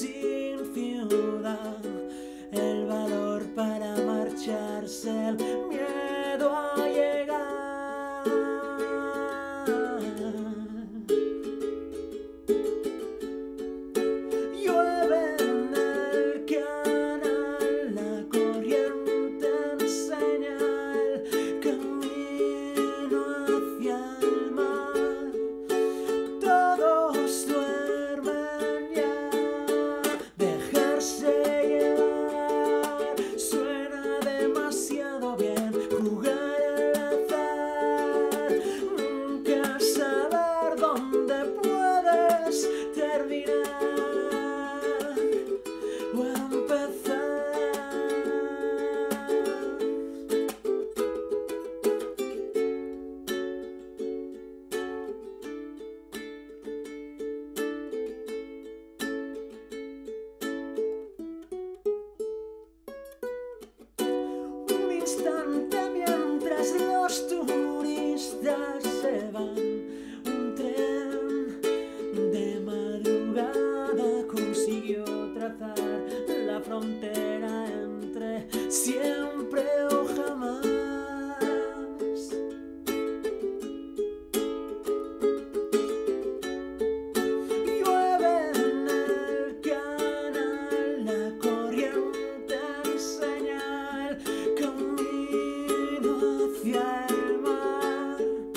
sin ciudad, el valor para marcharse, el miedo a llegar. Llueve en el canal, la corriente enseña el camino hacia el mar. Todos duermen ya, dejarse llevar suena demasiado bien, jugar al azar, nunca saber dónde puedes terminar o empezar. Un instante mientras los turistas se van, un tren de madrugada consiguió trazar la frontera entre siempre o jamás. Llueve en el canal, la corriente enseña el camino hacia el mar.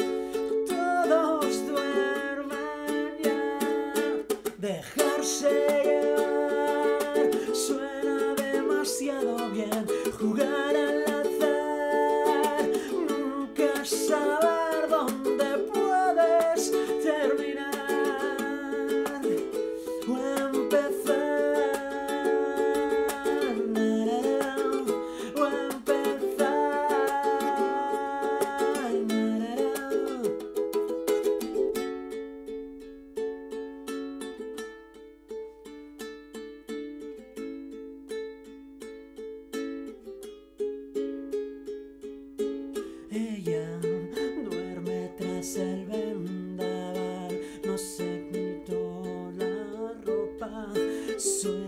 Todos duermen ya, dejarse llevar suena demasiado bien, jugar al azar, nunca saber dónde puedes terminar o empezar, o empezar. Ella duerme tras el vendaval, no se quitó la ropa.